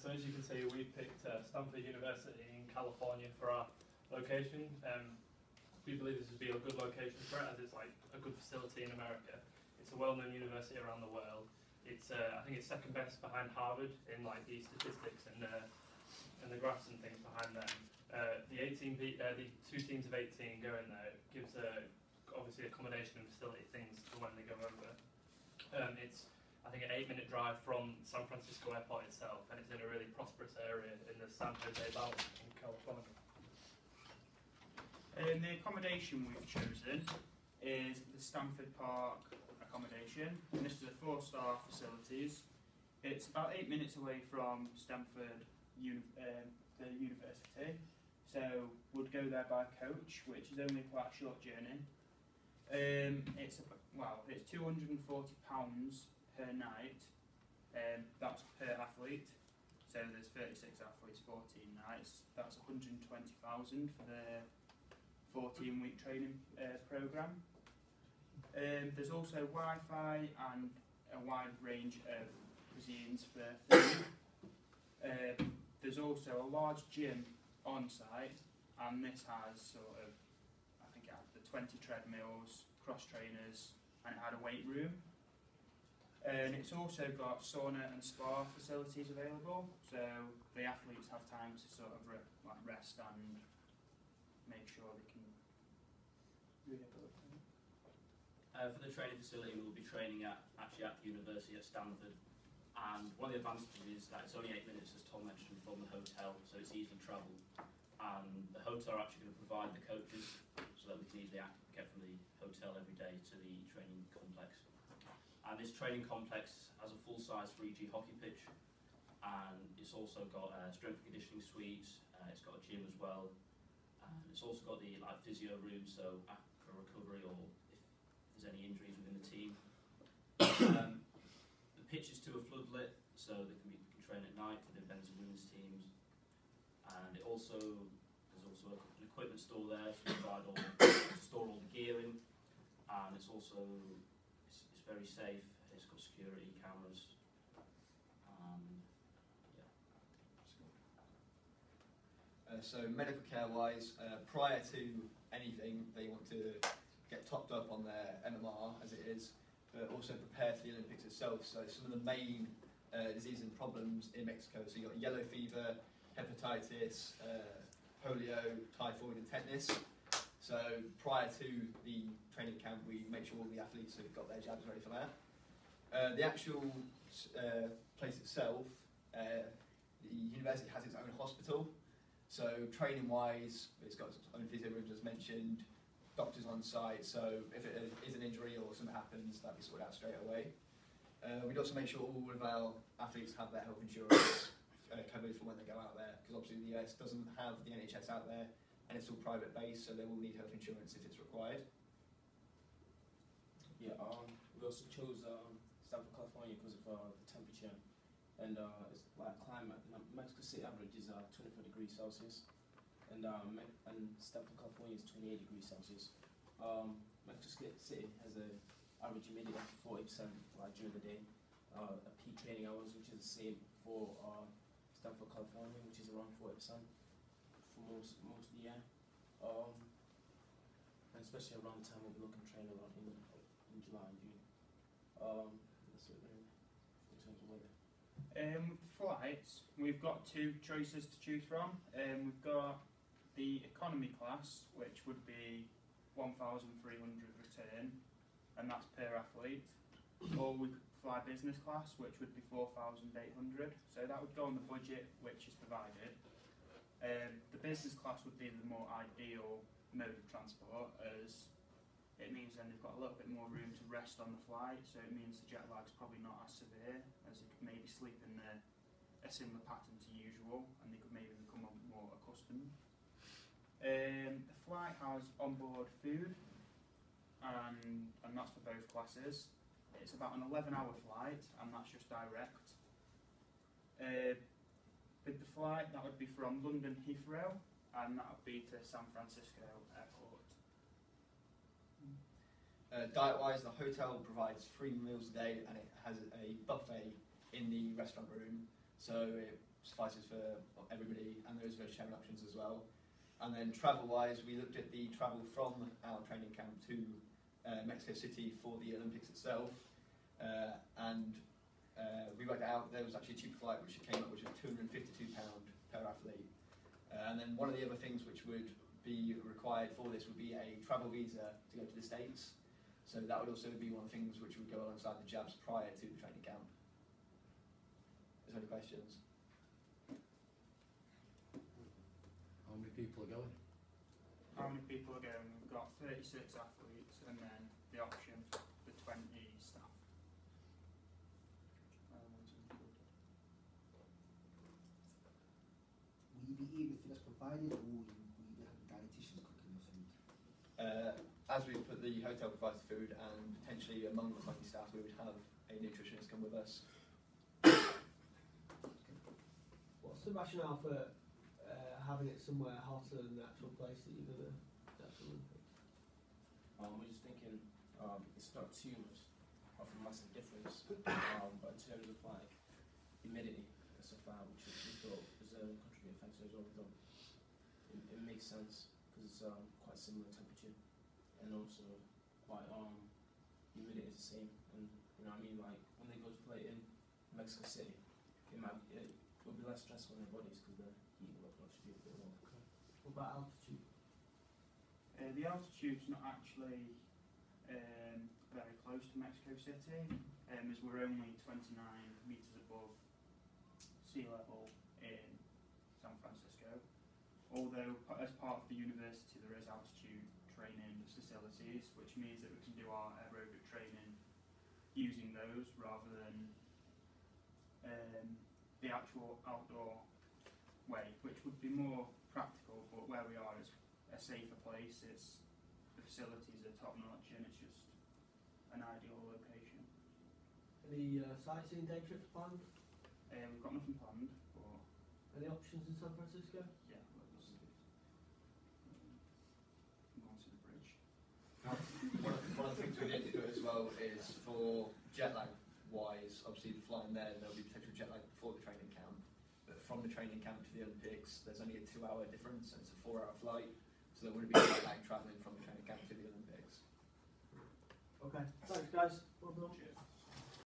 So as you can see, we picked Stanford University in California for our location. We believe this would be a good location for it, as it's like a good facility in America. It's a well-known university around the world. It's I think it's second best behind Harvard in like the statistics and the graphs and things behind them. The two teams of 18 going there gives obviously accommodation and facility things for when they go over. It's I think an 8-minute drive from San Francisco Airport itself, and it's in a really prosperous area in the San Jose Valley in California. The accommodation we've chosen is the Stanford Park accommodation, and this is a 4-star facilities. It's about 8 minutes away from Stanford the university, so we'd go there by coach, which is only quite a short journey. It's £240 per night. That's per athlete. So there's 36 athletes, 14 nights. That's 120,000 for the 14-week training program. There's also Wi-Fi and a wide range of cuisines for food. There's also a large gym on site, and this has I think it had the 20 treadmills, cross trainers, and it had a weight room. And it's also got sauna and spa facilities available, so the athletes have time to rest and make sure they can rehabilitate. For the training facility, we'll be training actually at the university at Stanford, and one of the advantages is that it's only 8 minutes, as Tom mentioned, from the hotel, so it's easily travelled. And the hotel are actually going to provide the coaches, so that we can easily get from the hotel every day to the training complex. And this training complex has a full-size 3G hockey pitch, and it's also got strength and conditioning suites. It's got a gym as well, and it's also got the physio room, so for recovery or if there's any injuries within the team. The pitch is to a floodlit, so they can train at night for the men's and women's teams. And there's also an equipment store there to store all the gear in, and it's very safe. It's got security cameras. So medical care wise, prior to anything, they want to get topped up on their MMR as it is, but also prepare for the Olympics itself. So some of the main diseases and problems in Mexico, so you've got yellow fever, hepatitis, polio, typhoid and tetanus. So prior to the training camp, we make sure all the athletes have got their jabs ready for that. The actual place itself, the university has its own hospital. So training-wise, it's got its own physio rooms, as mentioned, doctors on site. So if it is an injury or something happens, that'll be sorted out straight away. We'd also make sure all of our athletes have their health insurance covered for when they go out there, because obviously the US doesn't have the NHS out there, and it's all private based, so they will need health insurance if it's required. Yeah, we also chose Stanford, California because of the temperature and it's like climate. Mexico City average is 24 degrees Celsius, and Stanford, California is 28 degrees Celsius. Mexico City has an average humidity of 40% during the day. A peak training hours, which is the same for Stanford, California, which is around 40% for most of the year. And especially around the time we'll be looking to train a lot in July and June. That's it really, in terms of weather. With the flights, we've got 2 choices to choose from. We've got the economy class, which would be 1,300 return, and that's per athlete. Or we could fly business class, which would be 4,800. So that would go on the budget which is provided. The business class would be the more ideal mode of transport, as it means then they've got a little bit more room to rest on the flight, so it means the jet lag's probably not as severe, as they could maybe sleep in a similar pattern to usual, and they could maybe become more accustomed. The flight has onboard food, and that's for both classes. It's about an 11-hour flight, and that's just direct. With the flight, that would be from London Heathrow, and that would be to San Francisco Airport. Diet-wise, the hotel provides 3 meals a day, and it has a buffet in the restaurant room. So it suffices for everybody, and there is vegetarian options as well. And then travel-wise, we looked at the travel from our training camp to Mexico City for the Olympics itself, and we worked out there was actually a cheaper flight which came up, which was £252 per athlete. And then one of the other things which would be required for this would be a travel visa to go to the States. So that would also be one of the things which would go alongside the jabs prior to the training camp. Is there any questions? How many people are going? How many people are going? We've got 36 athletes and then the option for 20 staff. Will you be eating the food that's provided, or will you be having dietitians cooking the food? As we put the hotel provides the food, and potentially among the 20 staff we would have a nutritionist come with us. What's the rationale for having it somewhere hotter than the actual place that you're going to actually Olympics? We're just thinking it's not too much of a massive difference, but in terms of like humidity and stuff like that, which we thought was contributing factor as well, we thought it makes sense because it's quite similar temperature and also quite humidity is the same, and you know what I mean, like when they go to play in Mexico City, it will be less stressful on their bodies because the heat will actually be a bit more. What about altitude? The altitude's not actually very close to Mexico City, as we're only 29 metres above sea level in San Francisco. Although as part of the university there is altitude training facilities, which means that we can do our aerobic training using those rather than the actual outdoor way, which would be more practical, but where we are is a safer place. The facilities are top notch and it's just an ideal location. Any sightseeing day trips planned? We've got nothing planned, but Any options in San Francisco? yeah, we'll see. Go on to the bridge. One of the things we need to do as well is for jet lag wise, obviously flying there there'll be potential jet lag before the training camp, but from the training camp to the Olympics there's only a 2-hour difference and it's a 4-hour flight, so there wouldn't be jet lag travelling from the training camp to the Olympics. Okay, thanks guys. Well done. Cheers.